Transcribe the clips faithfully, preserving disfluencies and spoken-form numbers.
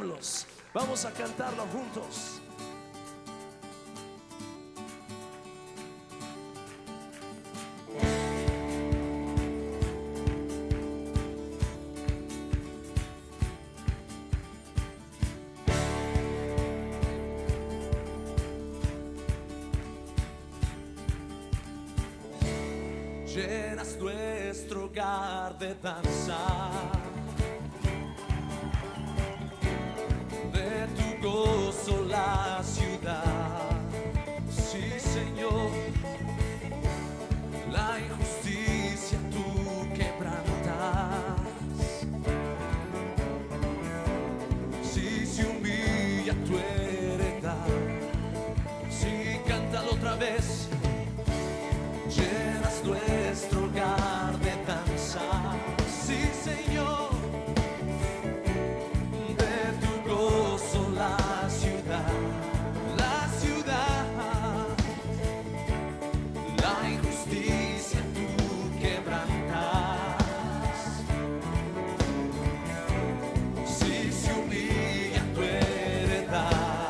pueblos. Vamos a cantarlo juntos. Llenas nuestro hogar de danza, de tu gozo la ciudad. Sí, Señor, la injusticia tú quebrantas. Sí, se humilla tu heredad. Sí, cántalo otra vez. Llenas nuestro hogar de danza, sí, Señor, de tu gozo la ciudad, la ciudad, la injusticia tú quebrantas. Sí, se humilla tu heredad.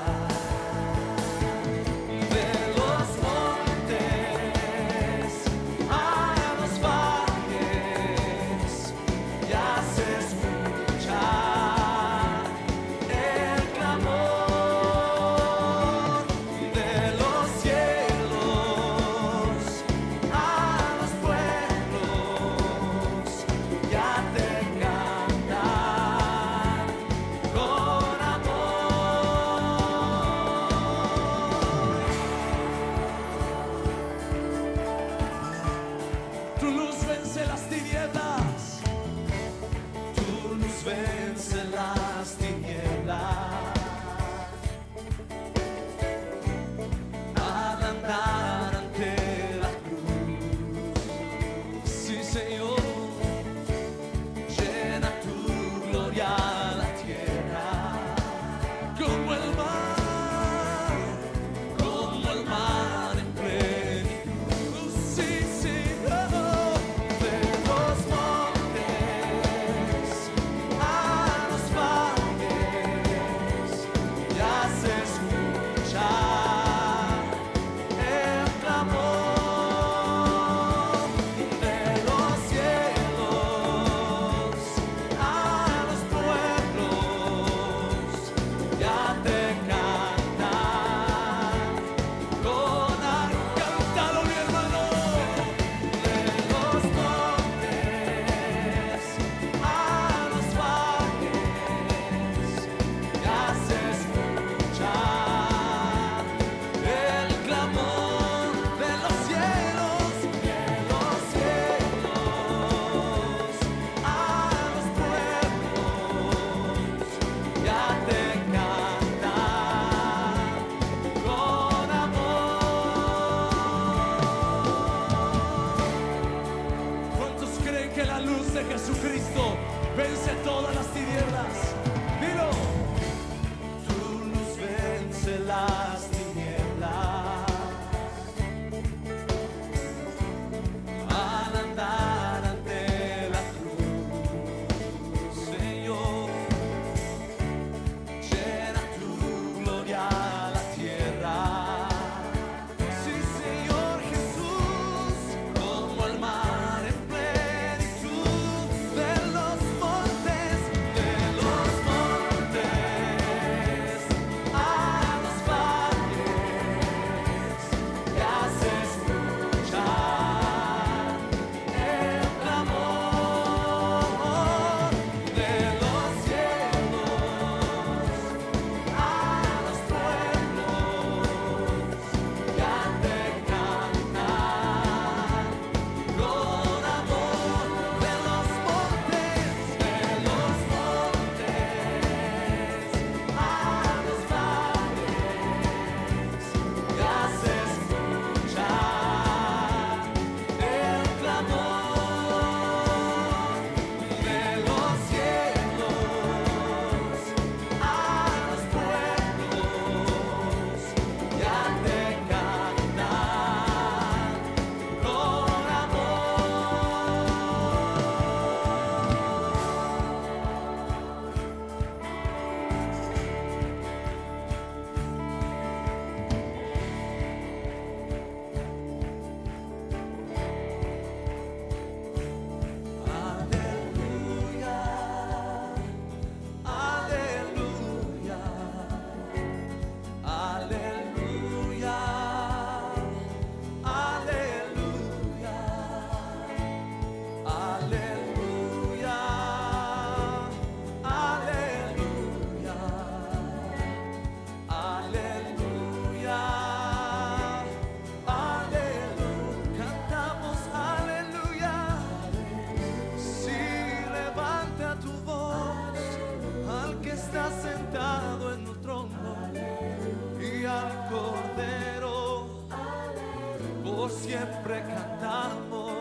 sentado en el trono y al Cordero por siempre cantamos.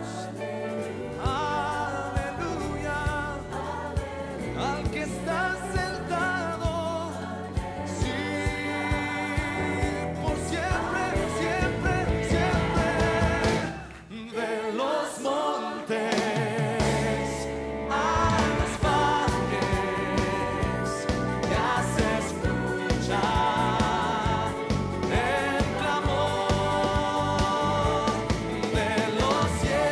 Aleluya, al que está sentado, sí, por siempre, siempre, siempre. De los montes a los valles ya se escucha el clamor. De los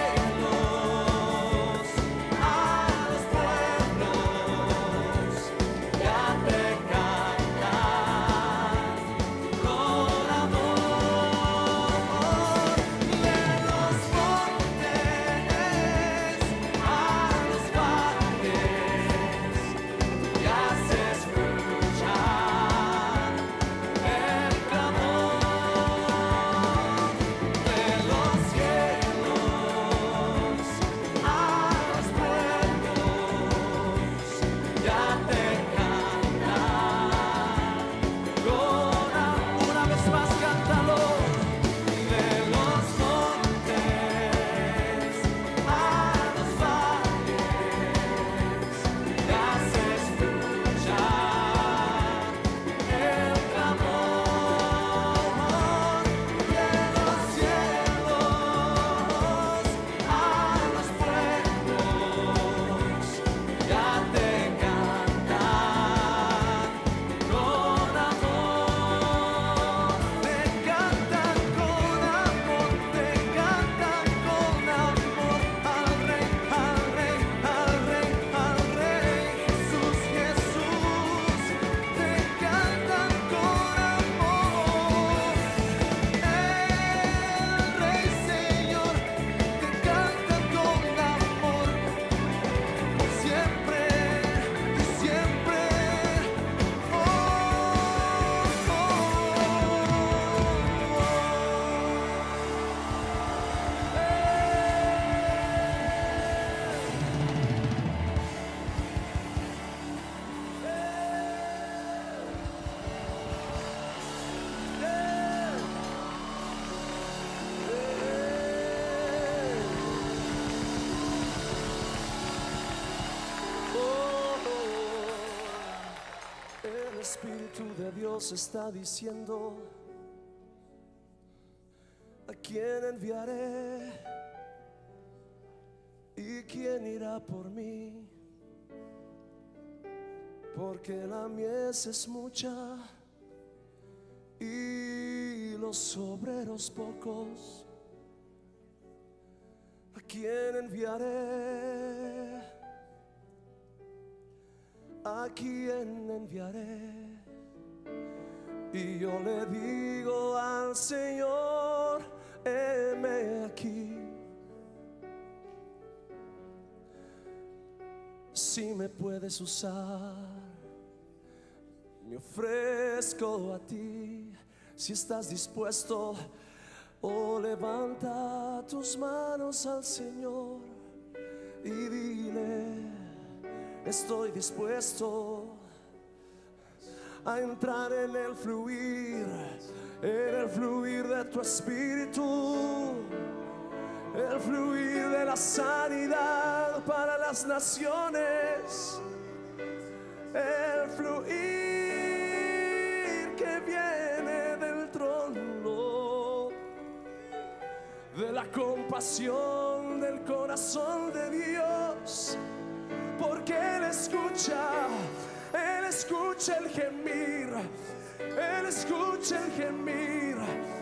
cielos a los pueblos ya te cantan con amor. De los montes a los valles ya se escucha el clamor. De los cielos a los pueblos ya te cantan con amor. Una vez más cántalo. De los montes a los valles ya se escucha el clamor. De los cielos a los pueblos ya te cantan con amor. Te cantan con amor, te cantan con amor al Rey, al Rey, al Rey, al Rey Jesús, Jesús. Te cantan con amor, el Rey Señor. Te cantan con amor siempre y siempre. Oh, oh, El Espíritu de Dios está diciendo: ¿a quién enviaré? ¿Y quién irá por mí? Porque la mies es mucha y los obreros pocos. ¿A quién enviaré? ¿A quién enviaré? Y yo le digo al Señor: heme aquí. Si me puedes usar, me ofrezco a ti. Si estás dispuesto, oh, levanta tus manos al Señor y dile: estoy dispuesto a entrar en el fluir, en el fluir de tu espíritu, el fluir de la sanidad para las naciones, el fluir que viene del trono, de la compasión del corazón de Dios. Porque Él escucha, Él escucha el gemir, Él escucha el gemir,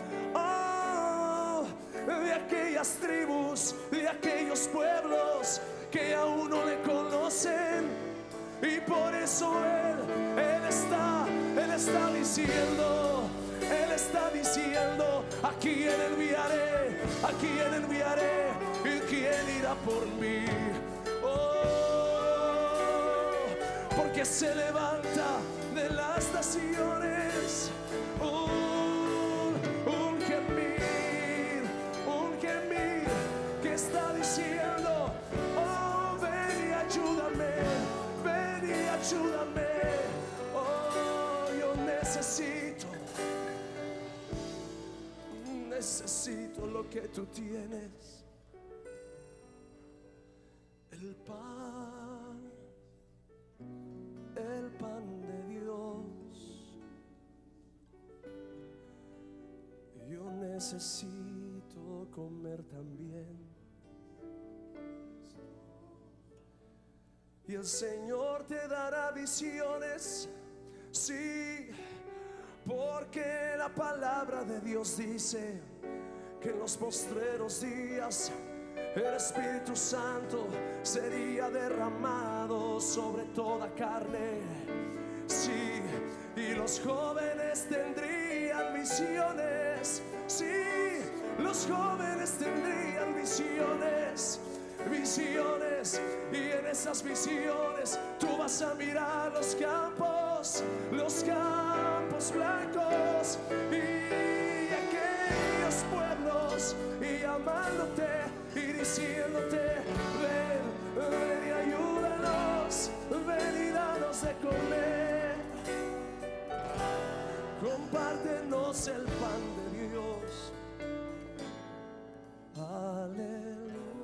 oh, de aquellas tribus, de aquellos pueblos que aún no le conocen. Y por eso Él, Él está, Él está diciendo, Él está diciendo: ¿a quién enviaré? ¿A quién enviaré? ¿Y quién irá por mí? Que se levanta de las naciones un, un gemir, un gemir que está diciendo: oh, ven y ayúdame, ven y ayúdame, oh. necesito, necesito lo que tú tienes. El pan, el pan de Dios. Yo necesito comer también. Y el Señor te dará visiones, sí, porque la palabra de Dios dice que en los postreros días el Espíritu Santo sería derramado sobre toda carne. Sí, y los jóvenes tendrían visiones. Sí, los jóvenes tendrían visiones. Visiones, y en esas visiones tú vas a mirar los campos, los campos blancos y aquellos pueblos, y amándote y diciéndote: ven, ven y ayúdanos, ven y danos de comer. Compártenos el pan de Dios. Aleluya.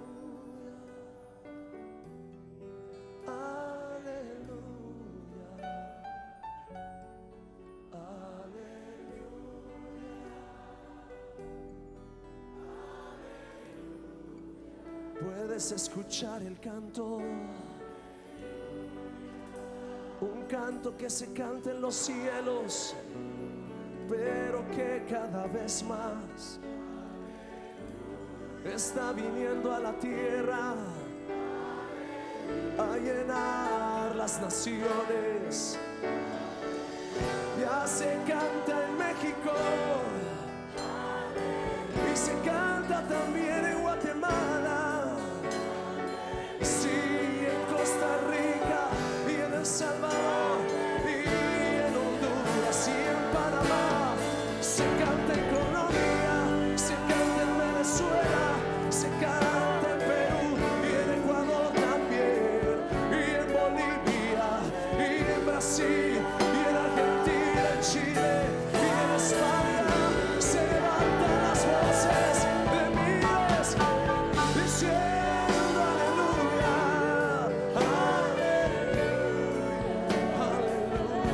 Puedes escuchar el canto, un canto que se canta en los cielos, pero que cada vez más está viniendo a la tierra a llenar las naciones. Ya se canta en México y se canta también en Guatemala. Sí, en Costa Rica y en El Salvador y en Honduras y en Panamá. Se canta en Colombia, se canta en Venezuela, se canta en Perú y en Ecuador también, y en Bolivia y en Brasil y en Argentina, en Chile y en España. Se levantan las voces de miles diciendo aleluya, aleluya, aleluya,